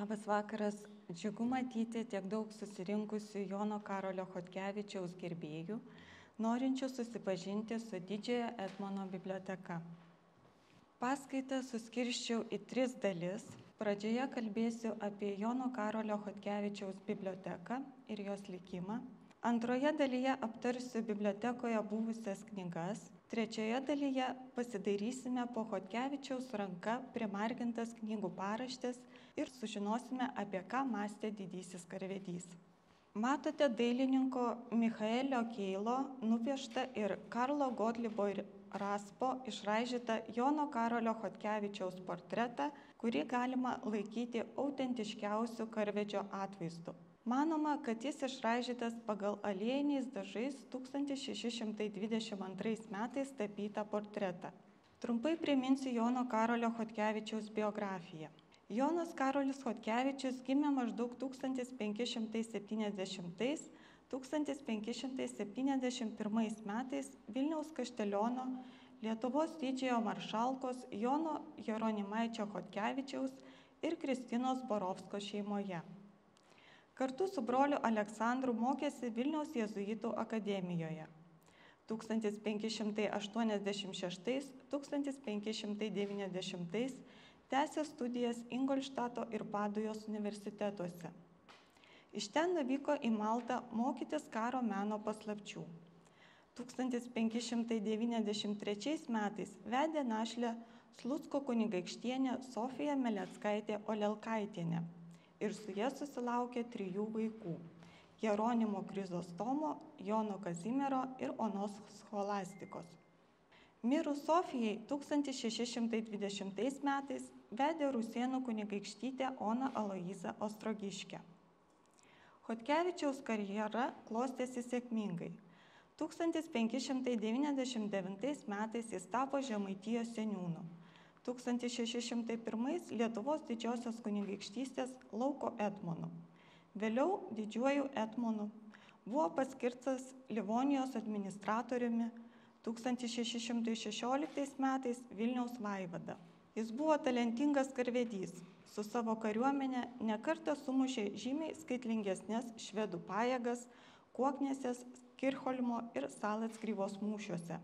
Labas vakaras, džiugu matyti tiek daug susirinkusių Jono Karolio Chodkevičiaus gerbėjų, norinčių susipažinti su Didžiojo Etmono biblioteka. Paskaitą suskirščiau į 3 dalis. Pradžioje kalbėsiu apie Jono Karolio Chodkevičiaus biblioteką ir jos likimą. Antroje dalyje aptarsiu bibliotekoje buvusias knygas. Trečioje dalyje pasidairysime po Chodkevičiaus ranka primargintas knygų paraštės ir sužinosime, apie ką mąstė didysis karvedys. Matote dailininko Michaelio Keilo nupieštą ir Karlo Gotlibo ir Raspo išraižytą Jono Karolio Chodkevičiaus portretą, kurį galima laikyti autentiškiausiu karvedžio atvaizdu. Manoma, kad jis išraižytas pagal aliejiniais dažais 1622 metais tapytą portretą. Trumpai priminsiu Jono Karolio Chodkevičiaus biografiją. Jonas Karolis Chodkevičius gimė maždaug 1570–1571 metais Vilniaus Kašteliono, Lietuvos didžiojo maršalkos Jono Jeronimaičio Chodkevičiaus ir Kristinos Borovsko šeimoje. Kartu su broliu Aleksandru mokėsi Vilniaus jėzuitų akademijoje. 1586–1590 tęsė studijas Ingolštato ir Padujos universitetuose. Iš ten nuvyko į Maltą mokytis karo meno paslapčių. 1593 metais vedė našlę Slucko kunigaikštienė Sofija Meleckaitė Olelkaitienė ir su ja susilaukė 3 vaikų – Jeronimo Krizostomo, Jono Kazimiero ir Onos Scholastikos. Mirus Sofijai 1620 metais vedė Rusėnų kunigaikštytę Oną Aloizą Ostrogiškę. Chodkevičiaus karjera klostėsi sėkmingai. 1599 metais jis tapo Žemaitijos seniūnu. 1601 Lietuvos didžiosios kunigaikštystės Lauko etmonu. Vėliau Didžiuoju etmonu. Buvo paskirtas Livonijos administratoriumi. 1616 metais Vilniaus vaivada. Jis buvo talentingas karvedys. Su savo kariuomenė nekartą sumušė žymiai skaitlingesnės švedų pajėgas Kuoknėsės, Kirchholmo ir Salacgrįvos mūšiuose.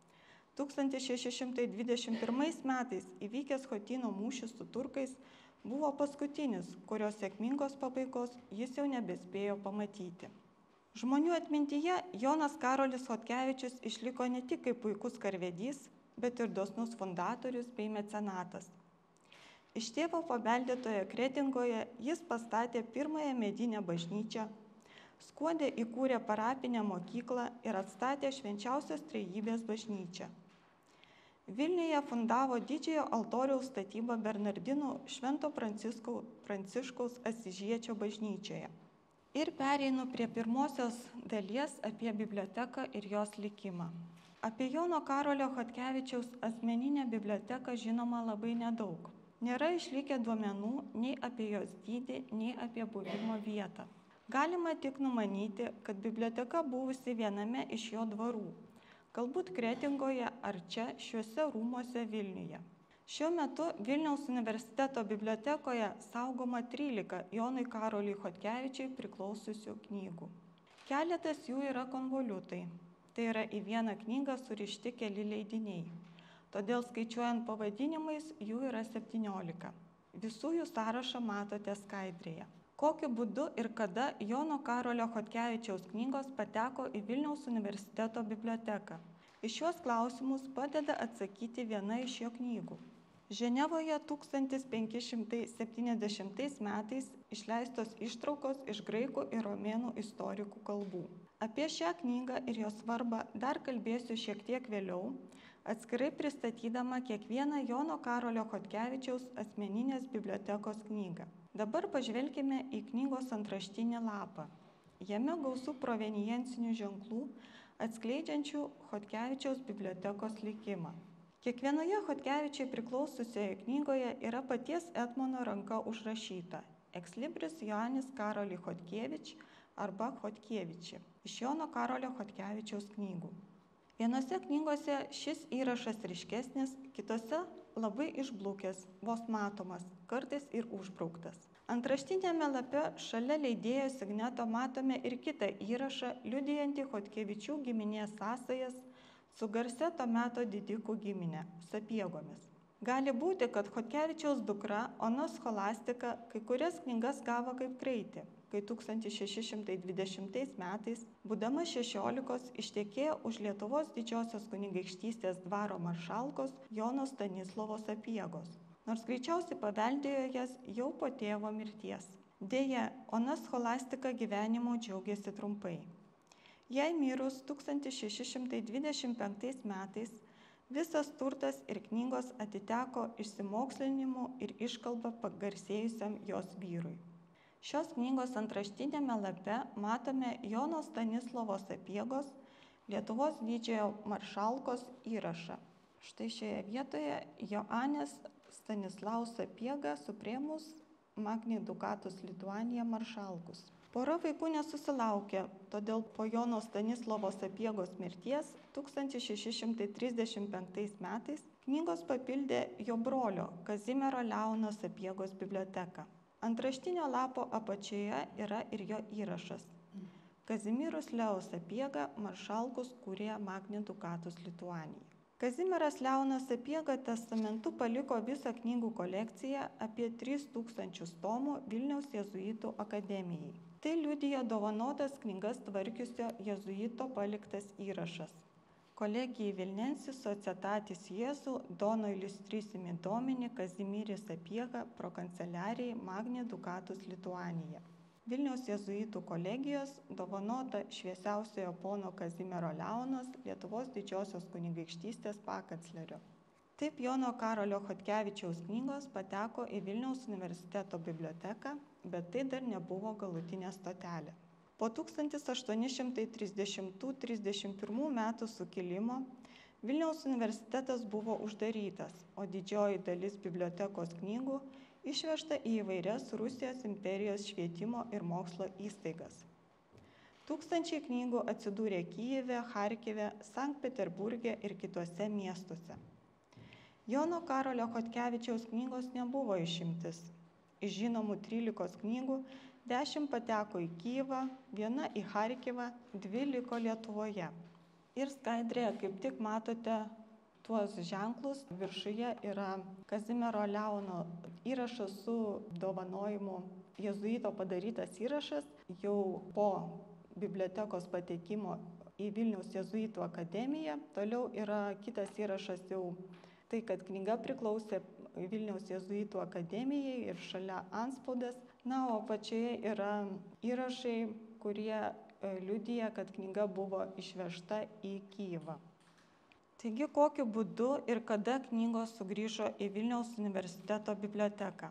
1621 metais įvykęs Chotyno mūšis su turkais buvo paskutinis, kurios sėkmingos pabaigos jis jau nebespėjo pamatyti. Žmonių atmintyje Jonas Karolis Chodkevičius išliko ne tik kaip puikus karvedys, bet ir dosnus fundatorius bei mecenatas. Iš tėvo paveldėtoje Kretingoje jis pastatė pirmąją medinę bažnyčią, Skuode įkūrė parapinę mokyklą ir atstatė Švenčiausios Trejybės bažnyčią. Vilniuje fundavo didžiojo altoriaus statybą Bernardinų Švento Pranciškaus Asyžiečio bažnyčioje. Ir pereinu prie pirmosios dalies apie biblioteką ir jos likimą. Apie Jono Karolio Chodkevičiaus asmeninę biblioteką žinoma labai nedaug. Nėra išlikę duomenų nei apie jos dydį, nei apie buvimo vietą. Galima tik numanyti, kad biblioteka buvusi viename iš jo dvarų, galbūt Kretingoje ar čia šiuose rūmuose Vilniuje. Šiuo metu Vilniaus universiteto bibliotekoje saugoma 13 Jonui Karoliui Chodkevičiui priklausiusių knygų. Keletas jų yra konvoliutai, tai yra į vieną knygą surišti keli leidiniai. Todėl skaičiuojant pavadinimais jų yra 17. Visų jų sąrašą matote skaidrėje. Kokiu būdu ir kada Jono Karolio Chodkevičiaus knygos pateko į Vilniaus universiteto biblioteką? Į šiuos klausimus padeda atsakyti viena iš jo knygų. Ženevoje 1570 metais išleistos ištraukos iš graikų ir romėnų istorikų kalbų. Apie šią knygą ir jos svarbą dar kalbėsiu šiek tiek vėliau, atskirai pristatydama kiekvieną Jono Karolio Chodkevičiaus asmeninės bibliotekos knygą. Dabar pažvelkime į knygos antraštinį lapą. Jame gausu provenijencinių ženklų, atskleidžiančių Chodkevičiaus bibliotekos likimą. Kiekvienoje Chodkevičiui priklausiusioje knygoje yra paties Etmono ranka užrašyta Ex libris Joannis Karoli Chodkevič arba Chodkeviči iš Jono Karolio Chodkevičiaus knygų. Vienose knygose šis įrašas ryškesnis, kitose labai išblukęs, vos matomas, kartais ir užbrauktas. Antraštinėme lape šalia leidėjo signeto matome ir kitą įrašą, liudijantį Chodkevičių giminės sąsajas su garsia to meto didikų giminė – Sapiegomis. Gali būti, kad Chodkevičiaus dukra Ona Scholastika kai kurias knygas gavo kaip kraitį, kai 1620 metais, būdama 16, ištekėjo už Lietuvos didžiosios kunigaikštystės dvaro maršalkos Jono Stanislovo Sapiegos, nors greičiausiai paveldėjo jas jau po tėvo mirties. Deja, Ona Scholastika gyvenimo džiaugiasi trumpai. Jai mirus 1625 metais visas turtas ir knygos atiteko išsimokslinimu ir iškalba pagarsėjusiam jos vyrui. Šios knygos antraštinėme lape matome Jono Stanislovo Sapiegos, Lietuvos didžiojo maršalkos įrašą. Štai šioje vietoje Joanės Stanislaus Sapiega suprėmus Magni Ducatus Lituanija maršalkus. Pora vaikų nesusilaukė, todėl po Jono Stanislovo Sapiegos mirties 1635 metais knygos papildė jo brolio Kazimiero Leono Sapiegos biblioteką. Antraštinio lapo apačioje yra ir jo įrašas. Kazimierus Leo Sapiega maršalkus kūrė Magni Ducatus Lituanija. Kazimieras Leonas Sapiega testamentu paliko visą knygų kolekciją apie 3000 tomų Vilniaus jėzuitų akademijai. Tai liudija dovanotas knygas tvarkiusio jėzuito paliktas įrašas. Kolegijai Vilnensis Societatis Jėzų Dono Illustrisimi Domini Kazimieris Sapiega pro kanceliarijai Magni Ducatus Lituanija. Vilniaus jėzuitų kolegijos dovanota šviesiausiojo pono Kazimiero Leonos Lietuvos didžiosios kunigaikštystės pakanclerio. Taip Jono Karolio Chodkevičiaus knygos pateko į Vilniaus universiteto biblioteką, bet tai dar nebuvo galutinė stotelė. Po 1830–31 metų sukilimo Vilniaus universitetas buvo uždarytas, o didžioji dalis bibliotekos knygų išvežta į įvairias Rusijos imperijos švietimo ir mokslo įstaigas. Tūkstančiai knygų atsidūrė Kyjive, Charkive, Sankt Peterburge ir kituose miestuose. Jono Karolio Chodkevičiaus knygos nebuvo išimtis. Iš žinomų 13 knygų 10 pateko į Kyjivą, 1 į Charkivą, 2 liko Lietuvoje. Ir skaidrėje kaip tik matote tuos ženklus. Viršuje yra Kazimiero Leono įrašas su dovanojimu, jėzuito padarytas įrašas jau po bibliotekos patekimo į Vilniaus jėzuitų akademiją. Toliau yra kitas įrašas jau tai, kad knyga priklausė Vilniaus jėzuitų akademijai ir šalia antspaudas. Na, o pačioje yra įrašai, kurie liudija, kad knyga buvo išvežta į Kyjivą. Taigi, kokiu būdu ir kada knygos sugrįžo į Vilniaus universiteto biblioteką?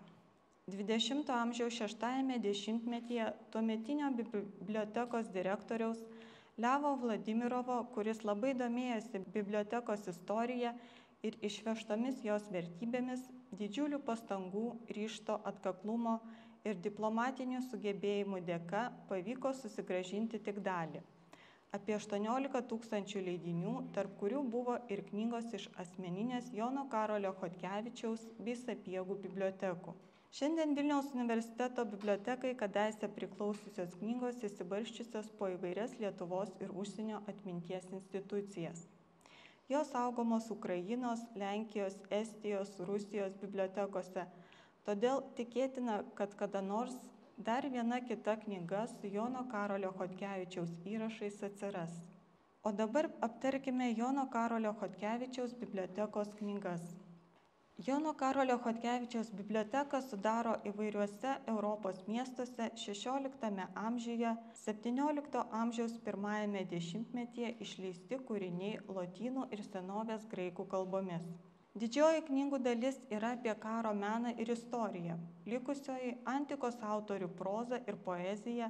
20 amžiaus 6-ame dešimtmetyje tuometinio bibliotekos direktoriaus Levo Vladimirovo, kuris labai domėjosi bibliotekos istorija ir išvežtomis jos vertybėmis, didžiulių pastangų, ryžto, atkaklumo ir diplomatinių sugebėjimų dėka pavyko susigrąžinti tik dalį. Apie 18 000 leidinių, tarp kurių buvo ir knygos iš asmeninės Jono Karolio Chodkevičiaus bei Sapiegų bibliotekų. Šiandien Vilniaus universiteto bibliotekai kadaise priklausiusios knygos įsibarsčiusios po įvairias Lietuvos ir užsienio atminties institucijas. Jos saugomos Ukrainos, Lenkijos, Estijos, Rusijos bibliotekose. Todėl tikėtina, kad kada nors dar viena kita knyga su Jono Karolio Chodkevičiaus įrašais atsiras. O dabar aptarkime Jono Karolio Chodkevičiaus bibliotekos knygas. Jono Karolio Chodkevičiaus biblioteka sudaro įvairiuose Europos miestuose 16 amžiuje, 17 amžiaus pirmajame dešimtmetyje išleisti kūriniai lotynų ir senovės graikų kalbomis. Didžioji knygų dalis yra apie karo meną ir istoriją, likusioji antikos autorių proza ir poezija,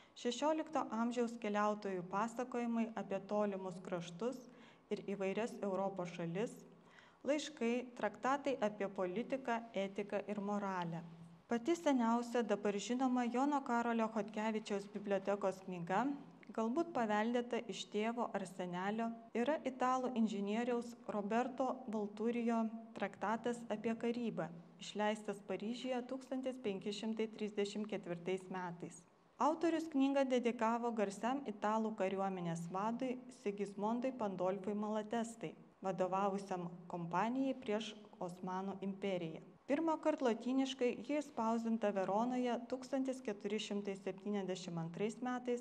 16 amžiaus keliautojų pasakojimai apie tolimus kraštus ir įvairias Europos šalis, laiškai, traktatai apie politiką, etiką ir moralę. Pati seniausia dabar žinoma Jono Karolio Chodkevičiaus bibliotekos knyga, galbūt paveldėta iš tėvo ar senelio, yra italų inžinieriaus Roberto Valturijo traktatas apie karybą. išleistas Paryžiuje 1534 metais. Autorius knygą dedikavo garsiam italų kariuomenės vadui Sigismundui Pandolfui Malatestai, vadovavusiam kompanijai prieš Osmanų imperiją. Pirmą kartą lotyniškai ji išspausdinta Veronoje 1472 metais,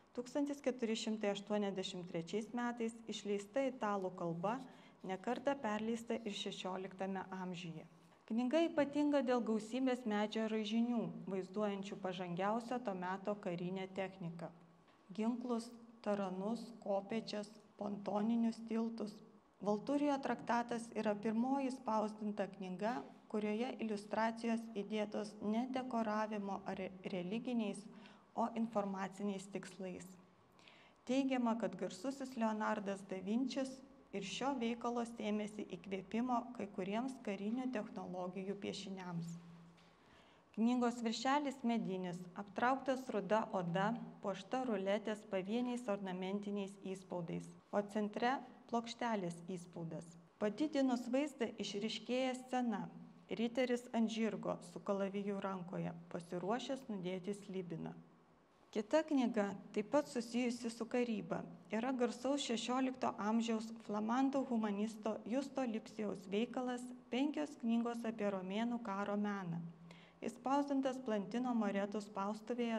1483 metais išleista italų kalba, ne kartą perleista ir XVI amžiuje. Knyga ypatinga dėl gausybės medžio raižinių, vaizduojančių pažangiausią to meto karinę techniką. Ginklus, taranus, kopėčias, pontoninius tiltus. Valturijo traktatas yra pirmoji spausdinta knyga, kurioje iliustracijos įdėtos ne dekoravimo ar religiniais, o informaciniais tikslais. Teigiama, kad garsusis Leonardas da Vinčis ir šio veikalo ėmėsi įkvėpimo kai kuriems karinių technologijų piešiniams. Knygos viršelis medinis, aptrauktas ruda oda, puošta ruletės pavieniais ornamentiniais įspaudais, o centre plokštelės įspaudas. Padidinus vaizdą išryškėja scena. Riteris ant žirgo su kalaviju rankoje, pasiruošęs nudėti slibiną. Kita knyga, taip pat susijusi su karyba, yra garsaus XVI amžiaus flamandų humanisto Justo Lipsijaus veikalas 5 knygos apie romėnų karo meną. Išspausdintas Plantino Moretų spaustuvėje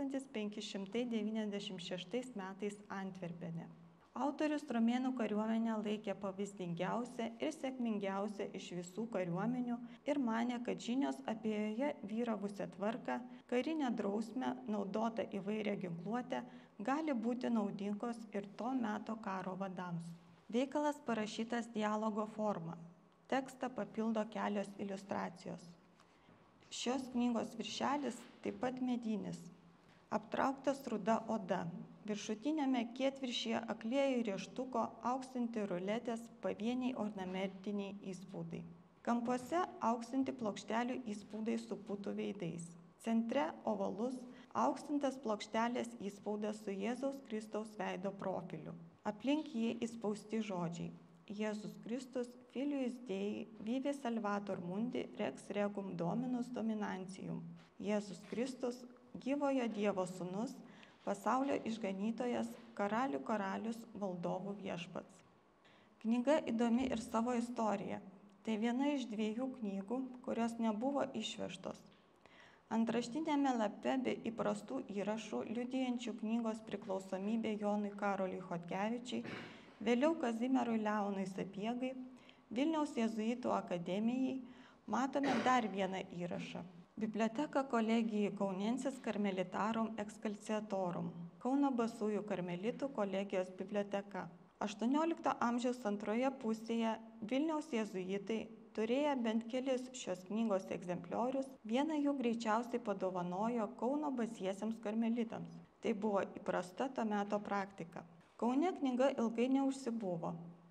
1596 metais Antverpene. Autorius romėnų kariuomenę laikė pavyzdingiausia ir sėkmingiausia iš visų kariuomenių ir manė, kad žinios apie joje vyravusią tvarką, karinę drausmę, naudotą įvairią ginkluotę, gali būti naudingos ir to meto karo vadams. Veikalas parašytas dialogo forma. Tekstą papildo kelios iliustracijos. Šios knygos viršelis taip pat medinis. Aptrauktas ruda oda. Viršutinėme kietviršyje aklieji rieštuko auksinti ruletės pavieniai ornamentiniai įspaudai. Kampuose auksinti plokštelių įspaudai su putų veidais. Centre ovalus auksintas plokštelės įspaudas su Jėzaus Kristaus veido profiliu. Aplink jį įspausti žodžiai: Jėzus Kristus, Filius Dei, Vivi Salvator Mundi, Rex Regum Dominus Dominantium. Jėzus Kristus, gyvojo Dievo sūnus, pasaulio išganytojas, karalių karalius, valdovų viešpats. Knyga įdomi ir savo istorija. Tai viena iš 2 knygų, kurios nebuvo išvežtos. Antraštinėme lape be įprastų įrašų, liudijančių knygos priklausomybę Jonui Karoliui Chodkevičiui, vėliau Kazimierui Leonui Sapiegai, Vilniaus jėzuitų akademijai, matome dar vieną įrašą. Biblioteka kolegijai Kaunensis Karmelitarum Excelsiatorum, Kauno Basųjų karmelitų kolegijos biblioteka. 18 amžiaus antroje pusėje Vilniaus jėzuitai turėję bent kelis šios knygos egzempliorius, vieną jų greičiausiai padovanojo Kauno basiesiems karmelitams. Tai buvo įprasta to meto praktika. Kaune knyga ilgai neužsibuvo.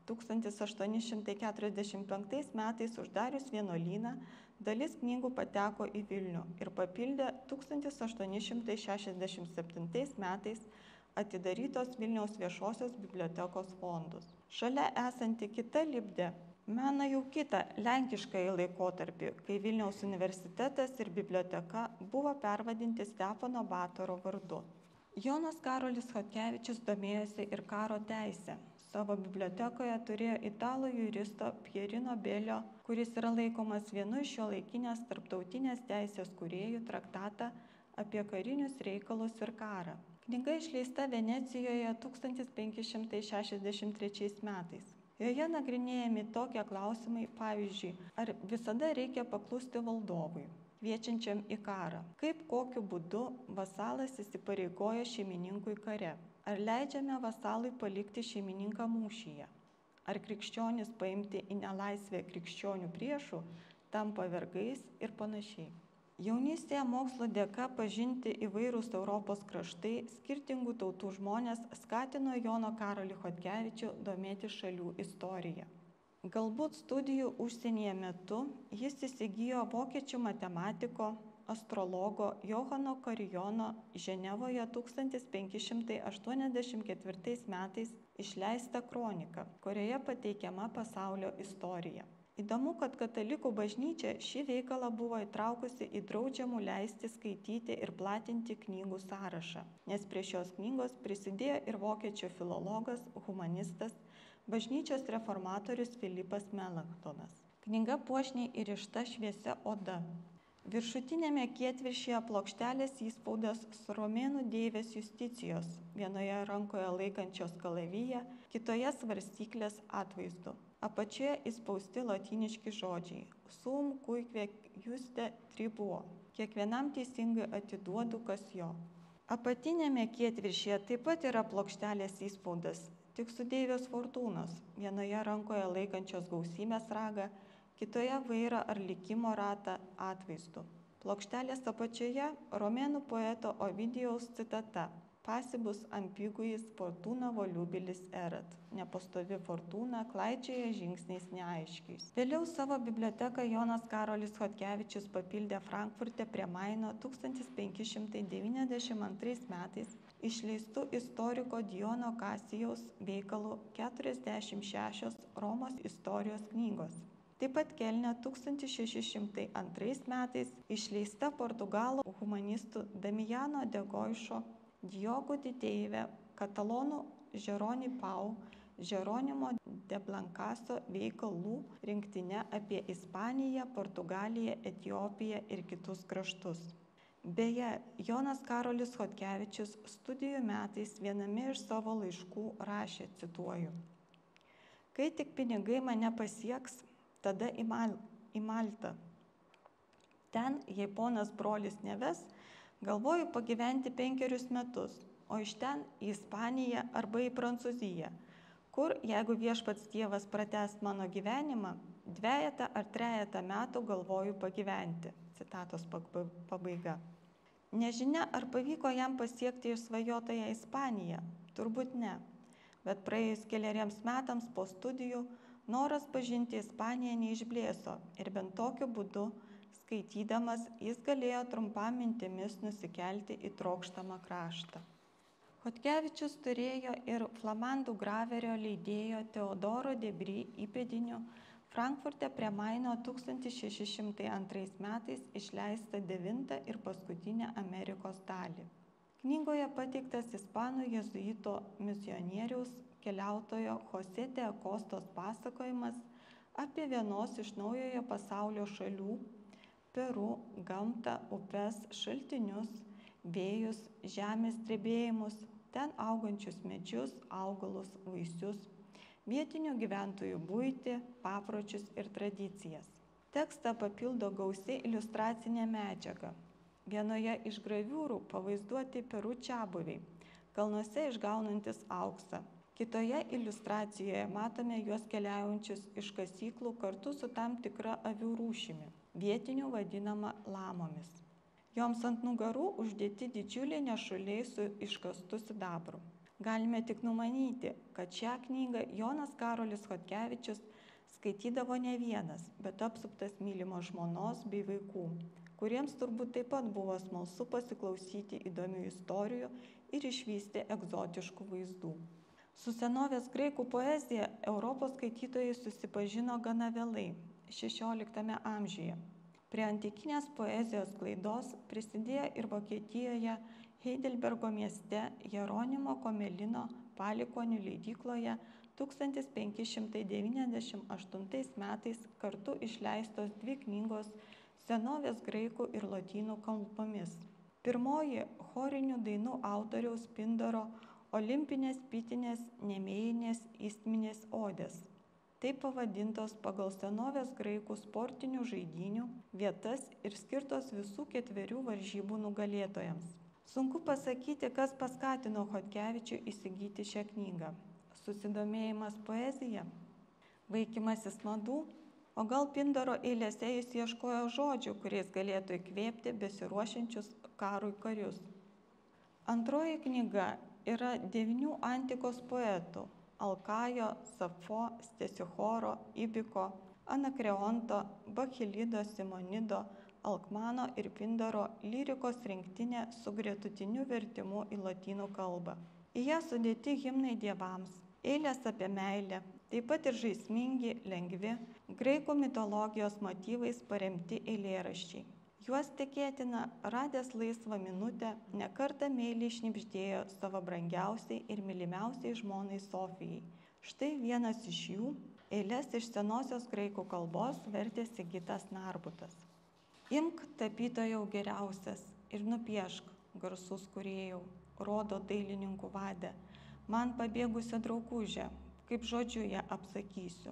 1845 metais uždarius vienuolyną, dalis knygų pateko į Vilnių ir papildė 1867 metais atidarytos Vilniaus viešosios bibliotekos fondus. Šalia esanti kita lipdė mena jau kitą lenkiškąjį laikotarpį, kai Vilniaus universitetas ir biblioteka buvo pervadinti Stepono Batoro vardu. Jonas Karolis Chodkevičius domėjosi ir karo teisę. Savo bibliotekoje turėjo italų juristo Pierino Belio, kuris yra laikomas vienu iš šiuolaikinės tarptautinės teisės kūrėjų, traktatą apie karinius reikalus ir karą. Knyga išleista Venecijoje 1563 metais. Joje nagrinėjami tokie klausimai, pavyzdžiui, ar visada reikia paklusti valdovui, kviečiančiam į karą, kaip kokiu būdu vasalas įsipareigoja šeimininkui kare. Ar leidžiame vasalui palikti šeimininką mūšyje? Ar krikščionis paimti į nelaisvę krikščionių priešų tampa vergais ir panašiai. Jaunystėje mokslo dėka pažinti įvairūs Europos kraštai, skirtingų tautų žmonės skatino Jono Karolį Chodkevičių domėti šalių istoriją. Galbūt studijų užsienyje metu jis įsigijo vokiečių matematiko, astrologo Johano Karijono Ženevoje 1584 metais išleistą kroniką, kurioje pateikiama pasaulio istorija. Įdomu, kad katalikų bažnyčia šį veikalą buvo įtraukusi į draudžiamų leisti skaityti ir platinti knygų sąrašą, nes prie šios knygos prisidėjo ir vokiečių filologas, humanistas, bažnyčios reformatorius Filipas Melanchtonas. Knyga puošniai įrišta šviesia oda. Viršutinėme kietviršyje plokštelės įspaudas su romėnų deivės Justicijos, vienoje rankoje laikančios kalaviją, kitoje svarstyklės atvaizdu. Apačioje įspausti lotyniški žodžiai sum cuique juste tribuo. Kiekvienam teisingai atiduodu, kas jo. Apatinėme kietviršyje taip pat yra plokštelės įspaudas, tik su deivės Fortūnos, vienoje rankoje laikančios gausybės ragą, kitoje vairą ar likimo ratą atvaizdu. Plokštelės apačioje romėnų poeto Ovidijaus citata Pasibus ambiguis fortuna volubilis erat. Nepastovi fortūna klaidžioja žingsniais neaiškiais. Vėliau savo biblioteką Jonas Karolis Chodkevičius papildė Frankfurte prie Maino 1592 metais išleistų istoriko Diono Kasijaus veikalų 46 Romos istorijos knygos. Taip pat Kelne 1602 metais išleista portugalų humanistų Damijano de Goišo, Diogo de Deivė, katalonų Žeroni Pau, Žeronimo de Blancaso veikalų rinktinė apie Ispaniją, Portugaliją, Etiopiją ir kitus kraštus. Beje, Jonas Karolis Chodkevičius studijų metais viename iš savo laiškų rašė, cituoju: Kai tik pinigai mane pasieks, tada į Maltą. Ten, jei ponas brolis neves, galvoju pagyventi 5 metus, o iš ten į Ispaniją arba į Prancūziją, kur, jeigu viešpats Dievas pratęs mano gyvenimą, 2 ar 3 metų galvoju pagyventi. Citatos pabaiga. Nežinia, ar pavyko jam pasiekti išsvajotąją Ispaniją, turbūt ne, bet praėjus keleriems metams po studijų noras pažinti Ispaniją neišblėso ir bent tokiu būdu, skaitydamas, jis galėjo trumpam mintimis nusikelti į trokštamą kraštą. Chodkevičius turėjo ir flamandų graverio leidėjo Teodoro Debry įpėdinių Frankfurte prie Maino 1602 metais išleistą 9 ir paskutinę Amerikos dalį. Knygoje pateiktas ispanų jėzuito misionieriaus keliautojo Jose de Akostos pasakojimas apie vienos iš naujojo pasaulio šalių Peru gamtą, upes, šaltinius, vėjus, žemės drebėjimus, ten augančius medžius, augalus, vaisius, vietinių gyventojų buitį, papročius ir tradicijas. Tekstą papildo gausi iliustracinė medžiaga. Vienoje iš graviūrų pavaizduoti Peru čiabuviai, kalnuose išgaunantis auksą. Kitoje iliustracijoje matome juos keliaujančius iš kasyklų kartu su tam tikra avių rūšimi, vietinių vadinama lamomis. Joms ant nugarų uždėti didžiuliai nešuliai su iškastu sidabru. Galime tik numanyti, kad šią knygą Jonas Karolis Chodkevičius skaitydavo ne vienas, bet apsuptas mylimos žmonos bei vaikų, kuriems turbūt taip pat buvo smalsu pasiklausyti įdomių istorijų ir išvysti egzotiškų vaizdų. Su senovės graikų poezija Europos skaitytojai susipažino gana vėlai, XVI amžiuje. Prie antikinės poezijos sklaidos prisidėjo ir Vokietijoje Heidelbergo mieste Jeronimo Komelino palikuonių leidykloje 1598 metais kartu išleistos 2 knygos senovės graikų ir lotynų kalbomis. Pirmoji chorinių dainų autoriaus Pindaro olimpinės, pitinės, nemėjinės, istminės odės. Taip pavadintos pagal senovės graikų sportinių žaidynių vietas ir skirtos visų 4 varžybų nugalėtojams. Sunku pasakyti, kas paskatino Chodkevičių įsigyti šią knygą. Susidomėjimas poezija, vaikymasis madų, o gal Pindaro eilėse jis ieškojo žodžių, kuriais galėtų įkvėpti besiruošiančius karui karius. Antroji knyga yra 9 antikos poetų Alkajo, Safo, Stesichoro, Ibiko, Anakreonto, Bachilido, Simonido, Alkmano ir Pindaro lyrikos rinktinė su gretutiniu vertimu į lotynų kalbą. Į ją sudėti himnai dievams, eilės apie meilę, taip pat ir žaismingi, lengvi, graikų mitologijos motyvais paremti eilėraščiai. Juos tikėtina, radęs laisvą minutę, nekartą meiliai šnibždėjo savo brangiausiai ir mylimiausiai žmonai Sofijai. Štai vienas iš jų, eiles iš senosios graikų kalbos vertė Sigitas Narbutas. Imk, tapytojau geriausias, ir nupiešk, garsus kūrėjau, rodo dailininkų vadė, man pabėgusią draugužę, kaip žodžiu ją apsakysiu.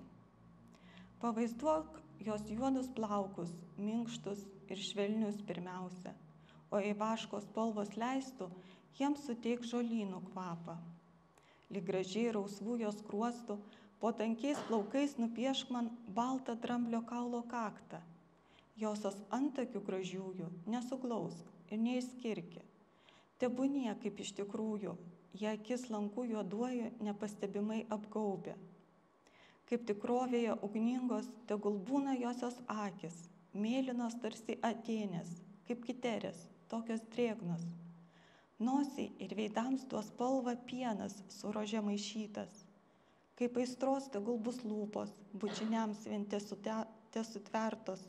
Pavaizduok jos juodus plaukus, minkštus ir švelnius pirmiausia, o jei vaško spalvos leistų, jiems suteik žolynų kvapą. Lyg gražiai rausvų jos skruostų, po tankiais plaukais nupiešk man baltą dramblio kaulo kaktą. Josios antakių gražiųjų nesuglausk ir neišskirki. Tebūnie kaip iš tikrųjų, jie akis lankų juoduoju nepastebimai apgaubė. Kaip tikrovėje ugningos, tegul būna josios akis, mėlynos tarsi Atėnės, kaip Kiterės, tokios drėgnos. Nosiai ir veidams duos spalvą pienas su rože maišytas. Kaip aistros tegul bus lūpos, bučiniams vien tesutvertos.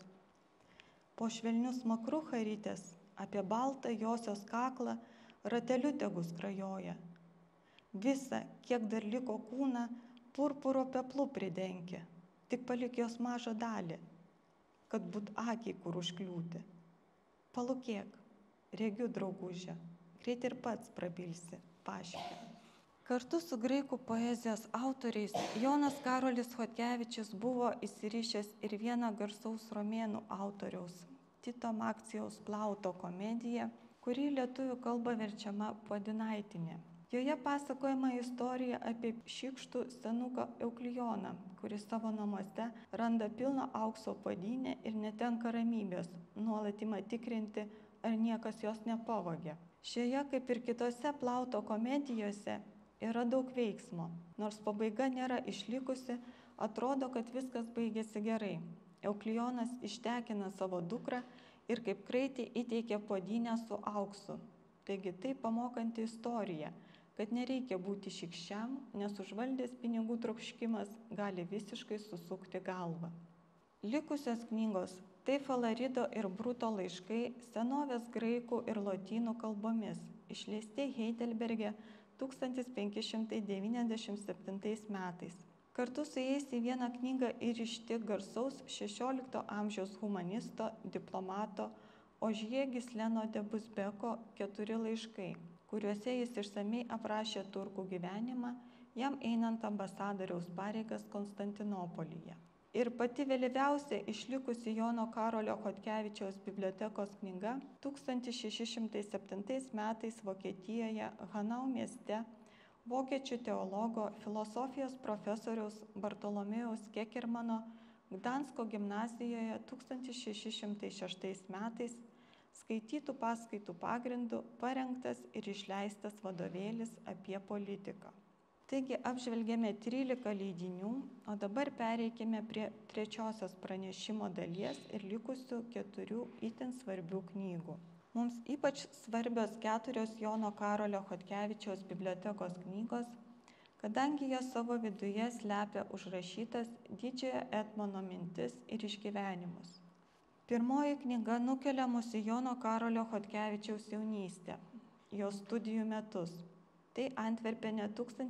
Po švelnių smakrų charytės, apie baltą josios kaklą, rateliu tegu skrajoja. Visa, kiek dar liko kūną, purpuro peplu pridengia, tik palik jos mažą dalį, kad būt akiai kur užkliūti. Palūkėk, regiu draugužę, greit ir pats prabilsi, paškė. Kartu su graikų poezijos autoriais Jonas Karolis Chodkevičius buvo įsirišęs ir vieną garsaus romėnų autoriaus, Tito Maksijaus Plauto komediją, kuri lietuvių kalba verčiama Puodinaitinė. Joje pasakojama istorija apie šykštų senuką Euklijoną, kuris savo namuose randa pilną aukso puodynę ir netenka ramybės, nuolat ima tikrinti, ar niekas jos nepavogė. Šioje, kaip ir kitose Plauto komedijose, yra daug veiksmo. Nors pabaiga nėra išlikusi, atrodo, kad viskas baigėsi gerai. Euklijonas ištekina savo dukrą ir kaip kraitį įteikia puodynę su auksu. Taigi tai pamokanti istorija, kad nereikia būti šykščiam, nes užvaldęs pinigų troškimas gali visiškai susukti galvą. Likusios knygos tai Falarido ir Bruto laiškai senovės graikų ir lotynų kalbomis, išleisti Heidelberge 1597 metais. Kartu su jais į vieną knygą įrišti garsaus XVI amžiaus humanisto, diplomato Ožie Gisleno de Busbeko 4 laiškai, kuriuose jis išsamei aprašė turkų gyvenimą, jam einant ambasadoriaus pareigas Konstantinopolyje. Ir pati vėlyviausia išlikusi Jono Karolio Chodkevičiaus bibliotekos knyga 1607 metais Vokietijoje Hanau mieste vokiečių teologo, filosofijos profesoriaus Bartolomėjaus Kekermano Gdansko gimnazijoje 1606 metais skaitytų paskaitų pagrindų parengtas ir išleistas vadovėlis apie politiką. Taigi apžvelgėme 13 leidinių, o dabar pereikime prie trečiosios pranešimo dalies ir likusių 4 itin svarbių knygų. Mums ypač svarbios 4 Jono Karolio Chodkevičiaus bibliotekos knygos, kadangi jos savo viduje slepia užrašytas didžiojo etmono mintis ir išgyvenimus. Pirmoji knyga nukelia mus į Jono Karolio Chodkevičiaus jaunystę, jo studijų metus. Tai Antverpene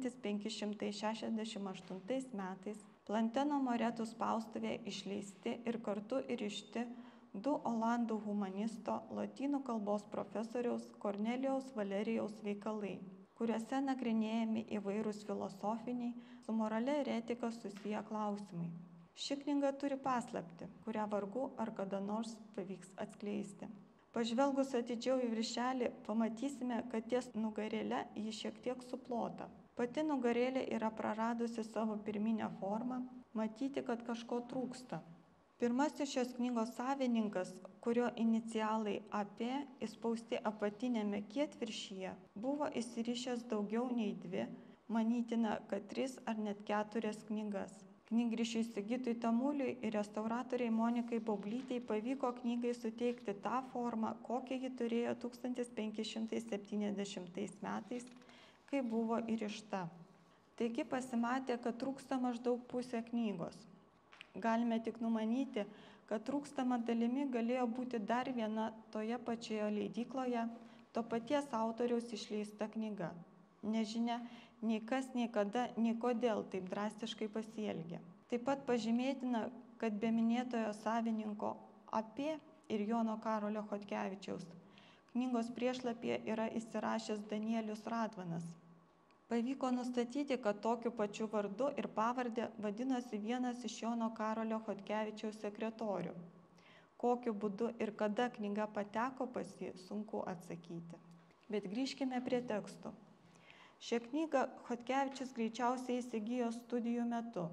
1568 metais Planteno Moretų spaustuvėje išleisti ir kartu įrišti 2 olandų humanisto, lotynų kalbos profesoriaus Kornelijaus Valerijaus veikalai, kuriuose nagrinėjami įvairūs filosofiniai, su morale ir etika susiję klausimai. Ši knyga turi paslaptį, kurią vargu ar kada nors pavyks atskleisti. Pažvelgus atidžiau į viršelį, pamatysime, kad ties nugarėle ji šiek tiek suplota. Pati nugarėlė yra praradusi savo pirminę formą, matyti, kad kažko trūksta. Pirmasis šios knygos savininkas, kurio inicialai AP įspausti apatinėme kietviršyje, buvo įsirišęs daugiau nei 2, manytina, kad 3 ar net 4 knygas. Knygrišiui Sigitui Tamuliui ir restauratoriai Monikai Baublytei pavyko knygai suteikti tą formą, kokią ji turėjo 1570 metais, kai buvo įrišta. Taigi pasimatė, kad trūksta maždaug pusė knygos. Galime tik numanyti, kad trūkstama dalimi galėjo būti dar viena toje pačioje leidykloje, to paties autoriaus išleista knyga. Nežinia, nei kas, nei kada, nei kodėl taip drastiškai pasielgė. Taip pat pažymėtina, kad be minėtojo savininko AP ir Jono Karolio Chodkevičiaus knygos priešlapyje yra įsirašęs Danielius Radvanas. Pavyko nustatyti, kad tokiu pačiu vardu ir pavarde vadinosi vienas iš Jono Karolio Chodkevičiaus sekretorių. Kokiu būdu ir kada knyga pateko pas jį, sunku atsakyti. Bet grįžkime prie tekstų. Šią knygą Chodkevičius greičiausiai įsigijo studijų metu.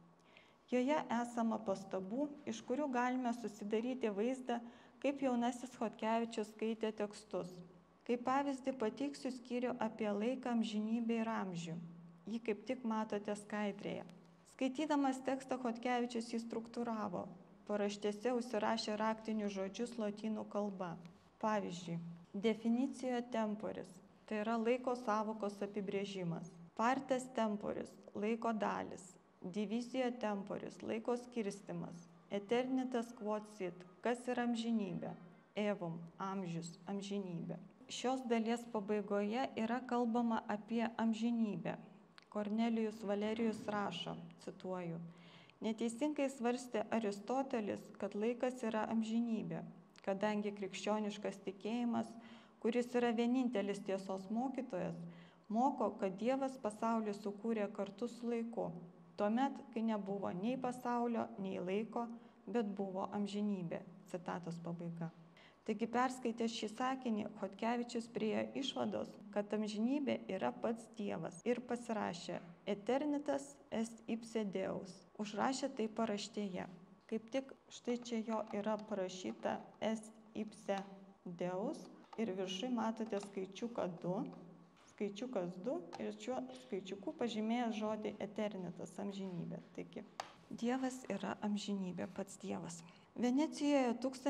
Joje esama pastabų, iš kurių galime susidaryti vaizdą, kaip jaunasis Chodkevičius skaitė tekstus. Kaip pavyzdį pateiksiu skyrių apie laiką, amžinybę ir amžių. Jį kaip tik matote skaidrėje. Skaitydamas tekstą Chodkevičius jį struktūravo. Paraštėse užsirašė raktinius žodžius lotynų kalba. Pavyzdžiui, definicijo temporis, tai yra laiko sąvokos apibrėžimas. Partes temporis, laiko dalis. Divizijo temporis, laiko skirstimas. Eternitas quod sit, kas yra amžinybė. Evum, amžius, amžinybė. Šios dalies pabaigoje yra kalbama apie amžinybę. Kornelijus Valerijus rašo, cituoju, neteisingai svarstė Aristotelis, kad laikas yra amžinybė, kadangi krikščioniškas tikėjimas, kuris yra vienintelis tiesos mokytojas, moko, kad Dievas pasaulį sukūrė kartu su laiku, tuomet, kai nebuvo nei pasaulio, nei laiko, bet buvo amžinybė. Citatos pabaiga. Taigi perskaitęs šį sakinį, Chodkevičius priėjo išvados, kad amžinybė yra pats Dievas ir pasirašė Eternitas est ipse Deus. Užrašė tai paraštėje. Kaip tik štai čia jo yra parašyta est ipse Deus ir viršui matote skaičiuką 2. Skaičiukas 2 ir šiuo skaičiuku pažymėjęs žodį Eternitas, amžinybė. Taigi, Dievas yra amžinybė, pats Dievas. Venecijoje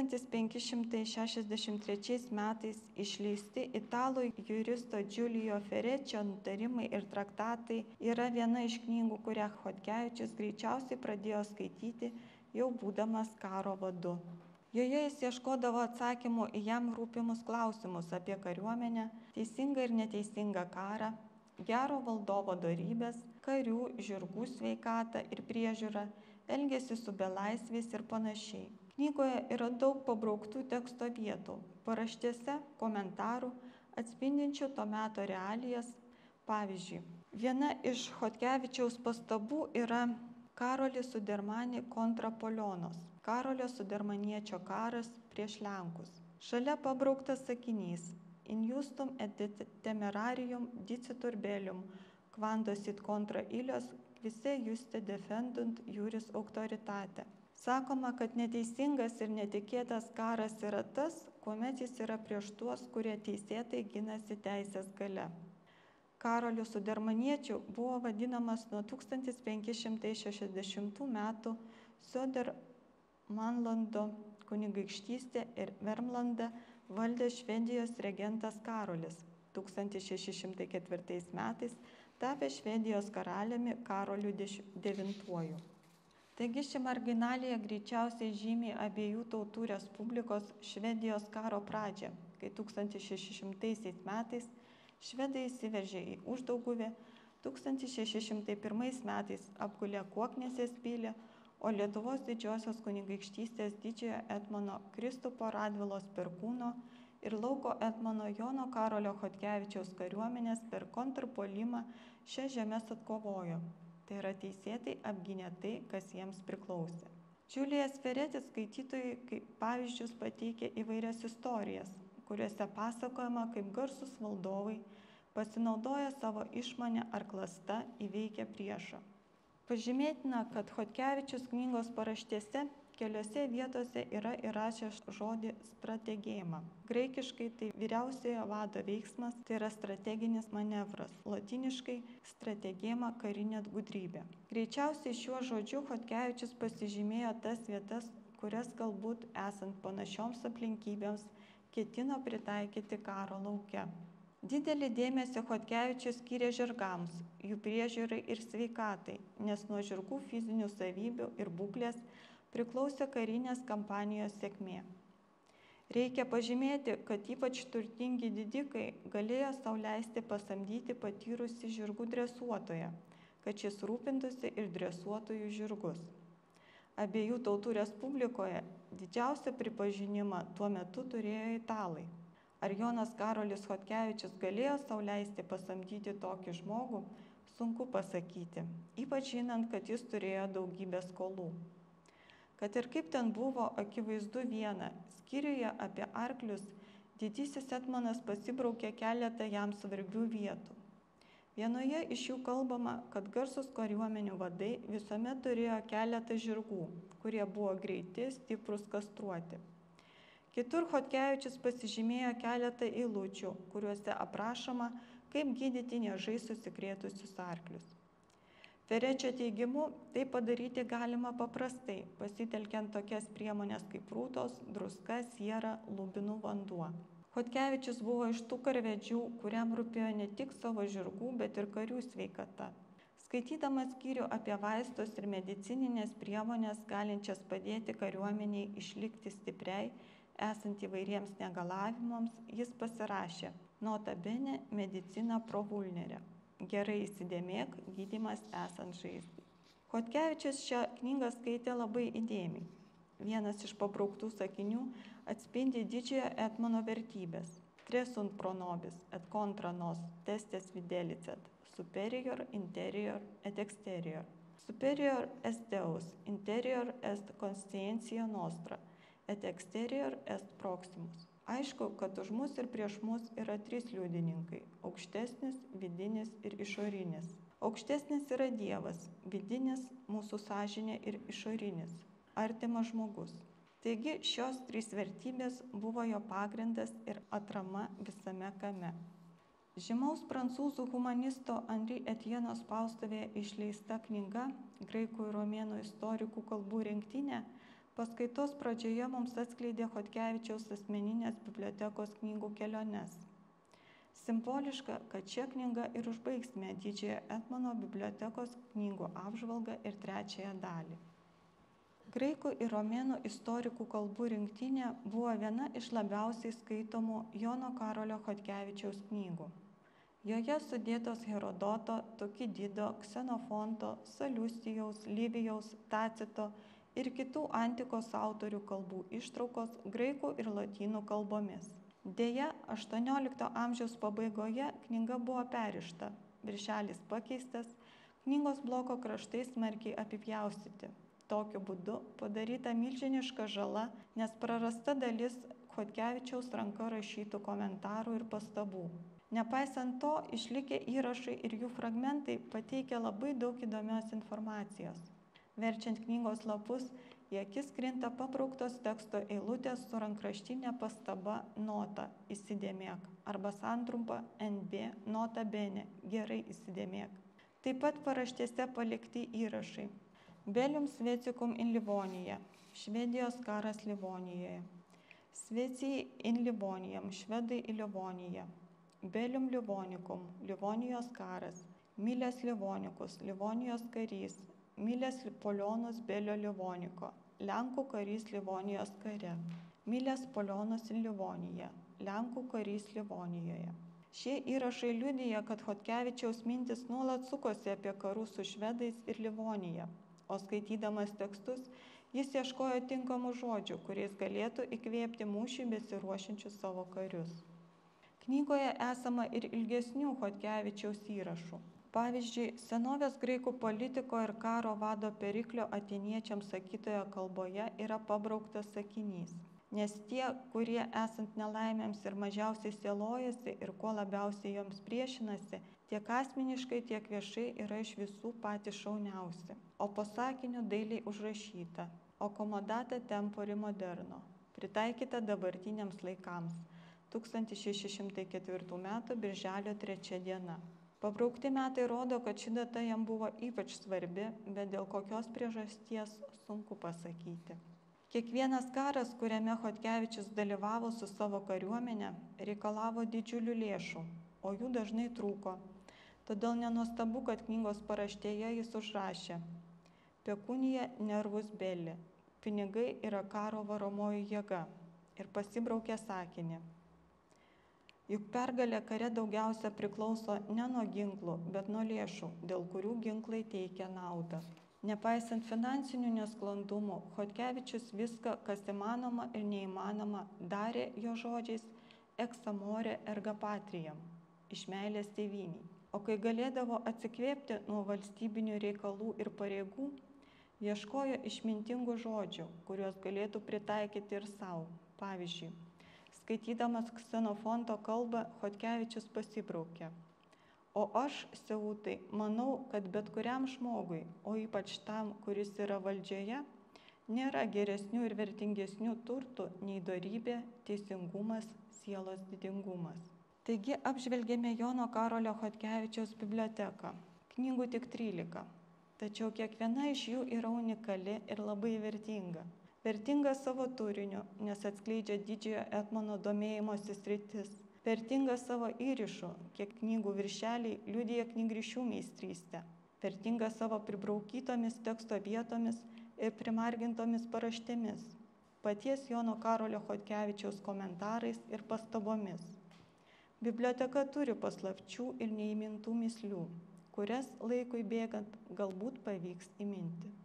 1563 metais išleisti italų juristo Giulio Ferrečio nutarimai ir traktatai yra viena iš knygų, kurią Chodkevičius greičiausiai pradėjo skaityti jau būdamas karo vadu. Joje jis ieškodavo atsakymų į jam rūpimus klausimus apie kariuomenę, teisingą ir neteisingą karą, gero valdovo dorybės, karių, žirgų sveikatą ir priežiūrą, elgėsi su belaisviais ir panašiai. Knygoje yra daug pabrauktų teksto vietų, paraštėse komentarų, atspindinčių to meto realijas. Pavyzdžiui, viena iš Chodkevičiaus pastabų yra Karolis Sudermani kontra Polionos, Karolio Sudermaniečio karas prieš Lenkus. Šalia pabrauktas sakinys In justum et temerarium dicitur bellum, quando sit contra illios quise juste defendunt juris auctoritate. Sakoma, kad neteisingas ir netikėtas karas yra tas, kuomet jis yra prieš tuos, kurie teisėtai ginasi teisės gale. Karoliu Sudermaniečiu buvo vadinamas nuo 1560 metų Södermanlando kunigaikštystė ir Vermlandą valdė Švedijos regentas Karolis. 1604 metais tapė Švedijos karaliumi Karoliu IX. Taigi ši marginalija greičiausiai žymi abiejų tautų respublikos Švedijos karo pradžią, kai 1600 metais švedai įsiveržė į Uždauguvę, 1601 metais apgulė Kuoknesės pilį, o Lietuvos didžiosios kunigaikštystės didžiojo etmono Kristupo Radvilos perkūno ir lauko etmono Jono Karolio Chodkevičiaus kariuomenės per kontrpuolimą šias žemes atkovojo. Tai yra teisėtai apgynė tai, kas jiems priklausė. Giulias Ferretis skaitytojai kaip pavyzdžius pateikė įvairias istorijas, kuriuose pasakojama, kaip garsus valdovai pasinaudoja savo išmonę ar klasta įveikę priešą. Pažymėtina, kad Chodkevičius knygos paraštėse keliose vietose yra įrašęs žodį strategema. Graikiškai tai vyriausiojo vado veiksmas, tai yra strateginis manevras. Lotyniškai strategema karinė gudrybė. Greičiausiai šiuo žodžiu Chodkevičius pasižymėjo tas vietas, kurias galbūt esant panašioms aplinkybėms ketino pritaikyti karo lauke. Didelį dėmesį Chodkevičius skyrė žirgams, jų priežiūrai ir sveikatai, nes nuo žirgų fizinių savybių ir būklės priklausė karinės kampanijos sėkmė. Reikia pažymėti, kad ypač turtingi didikai galėjo sau leisti pasamdyti patyrusį žirgų dresuotoją, kad šis rūpintųsi ir dresuotų jų žirgus. Abiejų tautų respublikoje didžiausią pripažinimą tuo metu turėjo italai. Ar Jonas Karolis Chodkevičius galėjo sau leisti pasamdyti tokį žmogų, sunku pasakyti, ypač žinant, kad jis turėjo daugybę skolų. Kad ir kaip ten buvo, akivaizdu viena, skyriuje apie arklius didysis etmonas pasibraukė keletą jam svarbių vietų. Vienoje iš jų kalbama, kad garsus kariuomenių vadai visuomet turėjo keletą žirgų, kurie buvo greiti, stiprus, kastruoti. Kitur Chodkevičius pasižymėjo keletą eilučių, kuriuose aprašoma, kaip gydyti niežais susikrėtusius arklius. Ferečio teigimu, tai padaryti galima paprastai, pasitelkiant tokias priemonės kaip rūtos, druska, siera, lubinų vanduo. Chodkevičius buvo iš tų karvedžių, kuriam rūpėjo ne tik savo žirgų, bet ir karių sveikata. Skaitydamas skyrių apie vaistus ir medicininės priemonės, galinčias padėti kariuomeniai išlikti stipriai, esant įvairiems negalavimams, jis pasirašė nota bene medicina pro vulnere. Gerai įsidėmėk, gydymas esant žaizdai. Chodkevičius šią knygą skaitė labai įdėmiai. Vienas iš pabrauktų sakinių atspindi didžiojo etmono vertybės. Tres sunt pro nobis, et contra nos, testes fidelicet, superior, interior, et exterior. Superior est Deus, interior est conscientia nostra, et exterior est proximus. Aišku, kad už mus ir prieš mus yra trys liudininkai – aukštesnis, vidinis ir išorinis. Aukštesnis yra Dievas, vidinis – mūsų sąžinė ir išorinis – artimas žmogus. Taigi šios trys vertybės buvo jo pagrindas ir atrama visame kame. Žymaus prancūzų humanisto Henri Etieno spaustuvėje išleista knyga Graikų ir romėnų istorikų kalbų rinktinė paskaitos pradžioje mums atskleidė Chodkevičiaus asmeninės bibliotekos knygų keliones. Simboliška, kad šią knygą ir užbaigsime didžiojo etmono bibliotekos knygų apžvalgą ir trečiąją dalį. Graikų ir romėnų istorikų kalbų rinktinė buvo viena iš labiausiai skaitomų Jono Karolio Chodkevičiaus knygų. Joje sudėtos Herodoto, Tukidido, Ksenofonto, Saliustijaus, Livijaus, Tacito ir kitų antikos autorių kalbų ištraukos graikų ir lotynų kalbomis. Deja, 18 amžiaus pabaigoje knyga buvo perrišta, viršelis pakeistas, knygos bloko kraštai smarkiai apipjaustyti. Tokiu būdu padaryta milžiniška žala, nes prarasta dalis Chodkevičiaus ranka rašytų komentarų ir pastabų. Nepaisant to, išlikę įrašai ir jų fragmentai pateikia labai daug įdomios informacijos. Verčiant knygos lapus, į akis krinta pabrauktos teksto eilutės su rankraštinė pastaba nota įsidėmėk arba santrumpa NB nota bene gerai įsidėmėk. Taip pat paraštėse palikti įrašai. Belium Svecicum in Livonija, Švedijos karas Livonijoje. Svecijai in Livonijam, švedai į Livoniją. Belium Livonicum, Livonijos karas. Milės Livonikus, Livonijos karys. Milės Polionus Belio Livoniko, Lenkų karys Livonijos kare. Milės Polionus in Livonija, Lenkų karys Livonijoje. Šie įrašai liudija, kad Chodkevičiaus mintis nuolat sukosi apie karus su švedais ir Livonija, o skaitydamas tekstus jis ieškojo tinkamų žodžių, kuriais galėtų įkvėpti mūšį besiruošiančius savo karius. Knygoje esama ir ilgesnių Chodkevičiaus įrašų. Pavyzdžiui, senovės graikų politiko ir karo vado Periklio atėniečiams sakytoje kalboje yra pabrauktas sakinys. Nes tie, kurie esant nelaimėms ir mažiausiai sielojasi ir kuo labiausiai joms priešinasi, tiek asmeniškai, tiek viešai yra iš visų patys šauniausi. O po sakiniu dailiai užrašyta Accomodata tempori moderno, pritaikyta dabartiniams laikams, 1604 m. birželio 3 diena. Pabraukti metai rodo, kad ši data jam buvo ypač svarbi, bet dėl kokios priežasties sunku pasakyti. Kiekvienas karas, kuriame Chodkevičius dalyvavo su savo kariuomenė, reikalavo didžiulių lėšų, o jų dažnai trūko. Todėl nenuostabu, kad knygos paraštėje jis užrašė: Pekunija nervus belli, pinigai yra karo varomoji jėga, ir pasibraukė sakinį. Juk pergalė kare daugiausia priklauso ne nuo ginklų, bet nuo lėšų, dėl kurių ginklai teikia naudą. Nepaisant finansinių nesklandumų, Chodkevičius viską, kas įmanoma ir neįmanoma, darė jo žodžiais ex amore erga patriam, iš meilės tėvynei. O kai galėdavo atsikvėpti nuo valstybinių reikalų ir pareigų, ieškojo išmintingų žodžių, kuriuos galėtų pritaikyti ir savo. Pavyzdžiui, skaitydamas Ksenofonto kalbą, Chodkevičius pasibraukė: O aš, Seutai, manau, kad bet kuriam žmogui, o ypač tam, kuris yra valdžioje, nėra geresnių ir vertingesnių turtų nei dorybė, teisingumas, sielos didingumas. Taigi apžvelgėme Jono Karolio Chodkevičiaus biblioteką. Knygų tik 13, tačiau kiekviena iš jų yra unikali ir labai vertinga. Vertinga savo turiniu, nes atskleidžia didžiojo Etmono domėjimosi sritis. Vertinga savo įrišu, kiek knygų viršeliai liudija knygrišių meistrystę. Vertinga savo pribraukytomis teksto vietomis ir primargintomis paraštėmis. Paties Jono Karolio Chodkevičiaus komentarais ir pastabomis. Biblioteka turi paslapčių ir neįmintų mįslių, kurias laikui bėgant galbūt pavyks įminti.